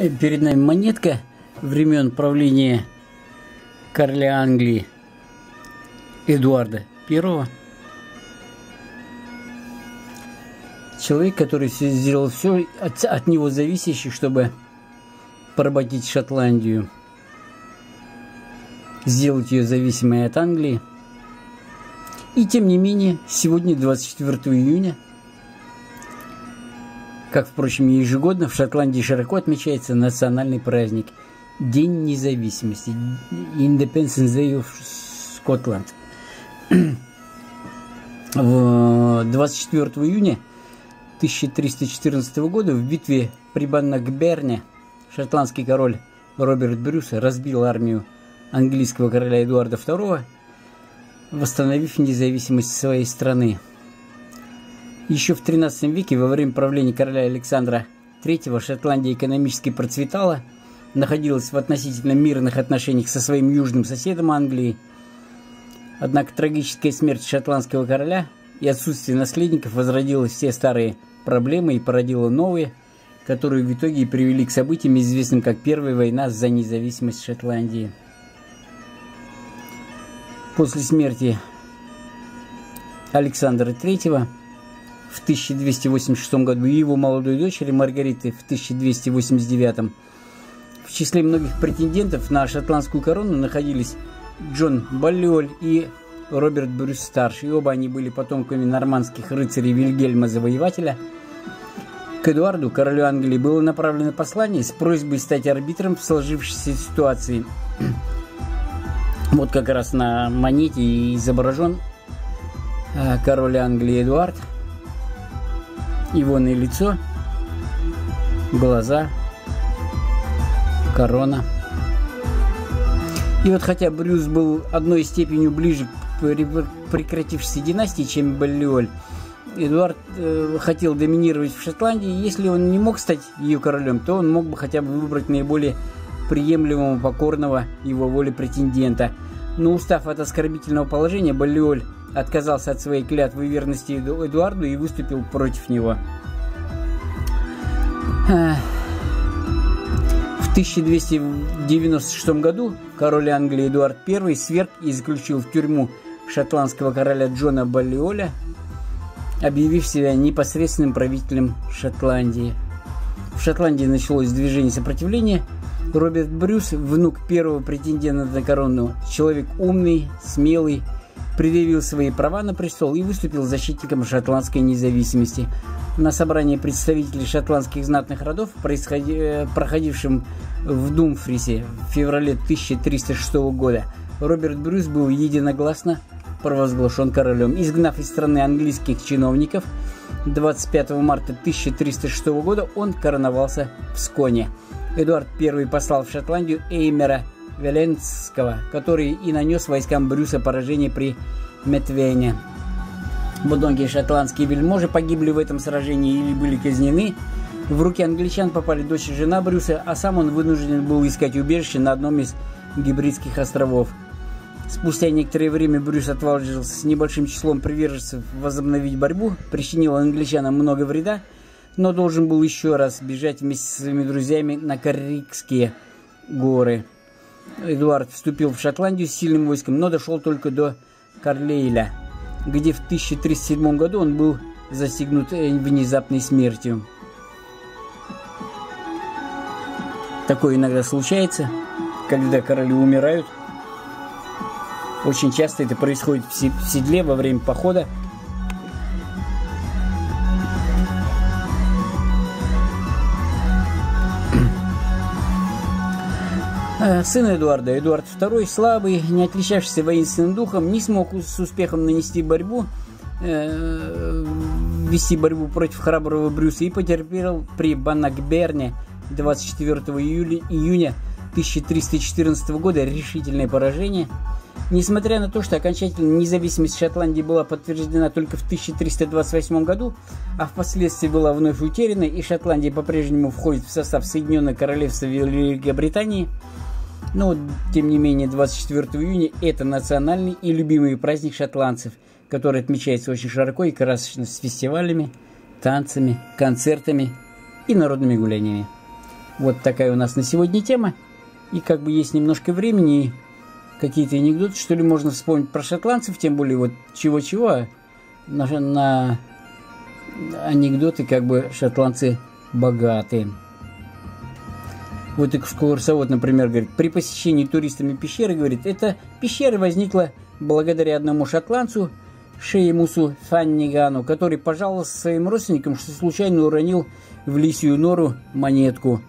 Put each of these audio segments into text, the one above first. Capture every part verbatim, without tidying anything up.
Перед нами монетка времен правления короля Англии Эдуарда Первого. Человек, который сделал все от, от него зависящее, чтобы поработить Шотландию, сделать ее зависимой от Англии. И тем не менее, сегодня, двадцать четвёртого июня, как, впрочем, ежегодно в Шотландии широко отмечается национальный праздник – День независимости – Independence Day of Scotland. двадцать четвёртого июня тысяча триста четырнадцатого года в битве при Баннокберне шотландский король Роберт Брюс разбил армию английского короля Эдуарда Второго, восстановив независимость своей страны. Еще в тринадцатом веке, во время правления короля Александра Третьего, Шотландия экономически процветала, находилась в относительно мирных отношениях со своим южным соседом Англией. Однако трагическая смерть шотландского короля и отсутствие наследников возродило все старые проблемы и породило новые, которые в итоге привели к событиям, известным как Первая война за независимость Шотландии. После смерти Александра Третьего в тысяча двести восемьдесят шестом году и его молодой дочери Маргариты в тысяча двести восемьдесят девятом в числе многих претендентов на шотландскую корону находились Джон Баллиоль и Роберт Брюс-старший. И оба они были потомками нормандских рыцарей Вильгельма Завоевателя. К Эдуарду, королю Англии, было направлено послание с просьбой стать арбитром в сложившейся ситуации. Вот как раз на монете изображен король Англии Эдуард. Его на лицо, глаза, корона. И вот хотя Брюс был одной степенью ближе к прекратившейся династии, чем Баллиоль, Эдуард э, хотел доминировать в Шотландии. Если он не мог стать ее королем, то он мог бы хотя бы выбрать наиболее приемлемого, покорного его воле претендента. Но устав от оскорбительного положения, Баллиоль отказался от своей клятвы верности Эдуарду и выступил против него. В тысяча двести девяносто шестом году король Англии Эдуард Первый сверг и заключил в тюрьму шотландского короля Джона Баллиоля, объявив себя непосредственным правителем Шотландии. В Шотландии началось движение сопротивления. Роберт Брюс, внук первого претендента на корону, человек умный, смелый, предъявил свои права на престол и выступил защитником шотландской независимости. На собрании представителей шотландских знатных родов, проходившем в Думфрисе в феврале тысяча триста шестого года, Роберт Брюс был единогласно провозглашен королем. Изгнав из страны английских чиновников, двадцать пятого марта тысяча триста шестого года он короновался в Сконе. Эдуард Первый послал в Шотландию Эймера Веленского, который и нанес войскам Брюса поражение при Метвене. Многие шотландские вельможи погибли в этом сражении или были казнены. В руки англичан попали дочь и жена Брюса, а сам он вынужден был искать убежище на одном из Гибридских островов. Спустя некоторое время Брюс отважился с небольшим числом приверженцев возобновить борьбу, причинил англичанам много вреда, но должен был еще раз бежать вместе со своими друзьями на Каррикские горы. Эдуард вступил в Шотландию с сильным войском, но дошел только до Карлейля, где в тысяча триста седьмом году он был застигнут внезапной смертью. Такое иногда случается, когда короли умирают. Очень часто это происходит в седле во время похода. Сын Эдуарда, Эдуард Второй, слабый, не отличавшийся воинственным духом, не смог с успехом нанести борьбу, э, вести борьбу против храброго Брюса и потерпел при Баннокберне двадцать четвёртого июня тысяча триста четырнадцатого года решительное поражение. Несмотря на то, что окончательная независимость Шотландии была подтверждена только в тысяча триста двадцать восьмом году, а впоследствии была вновь утеряна, и Шотландия по-прежнему входит в состав Соединенного Королевства Великобритании, но, тем не менее, двадцать четвёртого июня это национальный и любимый праздник шотландцев, который отмечается очень широко и красочно с фестивалями, танцами, концертами и народными гуляниями. Вот такая у нас на сегодня тема. И как бы есть немножко времени, и какие-то анекдоты, что ли, можно вспомнить про шотландцев, тем более вот чего-чего, на, на анекдоты как бы шотландцы богатые. Вот экскурсовод, например, говорит, при посещении туристами пещеры, говорит, эта пещера возникла благодаря одному шотландцу, Шеймусу Фаннигану, который пожаловался своим родственникам, что случайно уронил в лисью нору монетку.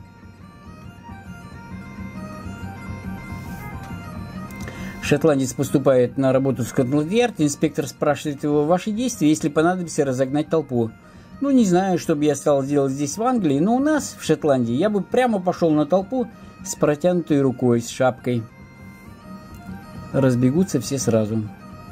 Шотландец поступает на работу в Скотланд-Ярд, инспектор спрашивает его ваши действия, если понадобится разогнать толпу. Ну, не знаю, что бы я стал делать здесь в Англии, но у нас, в Шотландии, я бы прямо пошел на толпу с протянутой рукой, с шапкой. Разбегутся все сразу.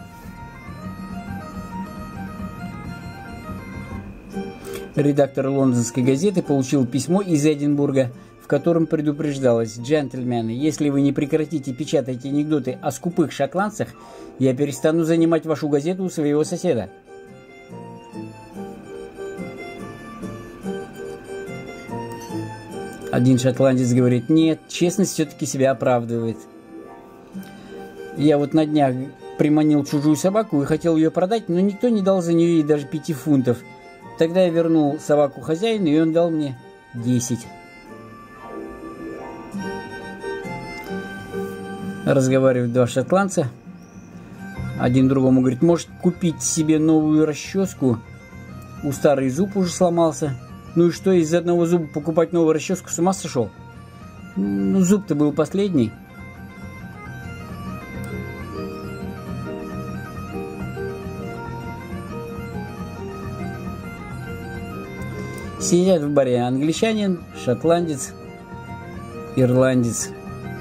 Редактор лондонской газеты получил письмо из Эдинбурга, в котором предупреждалось: «Джентльмены, если вы не прекратите печатать анекдоты о скупых шотландцах, я перестану занимать вашу газету у своего соседа». Один шотландец говорит: нет, честность все-таки себя оправдывает. Я вот на днях приманил чужую собаку и хотел ее продать, но никто не дал за нее и даже пяти фунтов. Тогда я вернул собаку хозяину, и он дал мне десять. Разговаривают два шотландца. Один другому говорит: может купить себе новую расческу? У старый зуб уже сломался. Ну и что, из одного зуба покупать новую расческу, с ума сошел? Ну, зуб-то был последний. Сидят в баре англичанин, шотландец, ирландец.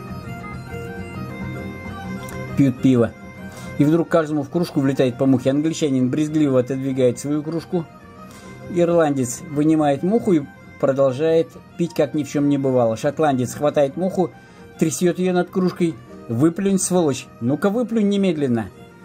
Пьют пиво. И вдруг каждому в кружку влетает по мухе. Англичанин брезгливо отодвигает свою кружку. Ирландец вынимает муху и продолжает пить, как ни в чем не бывало. Шотландец хватает муху, трясет ее над кружкой. Выплюнь, сволочь! Ну-ка выплюнь немедленно!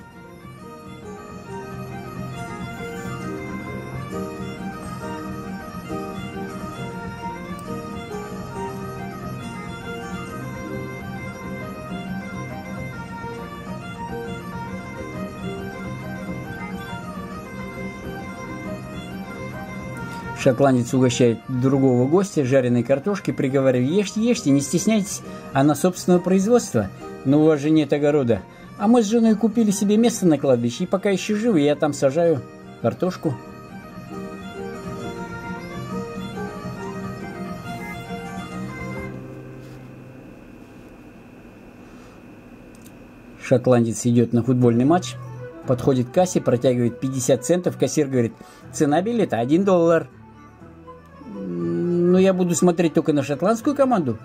Шотландец угощает другого гостя жареной картошкой, приговаривая: ешьте, ешьте, не стесняйтесь, она собственного производства, но у вас же нет огорода. А мы с женой купили себе место на кладбище, и пока еще живы, я там сажаю картошку. Шотландец идет на футбольный матч, подходит к кассе, протягивает пятьдесят центов, кассир говорит: цена билета один доллар. Но я буду смотреть только на шотландскую команду.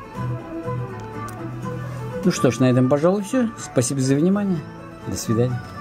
Ну что ж, на этом, пожалуй, все. Спасибо за внимание. До свидания.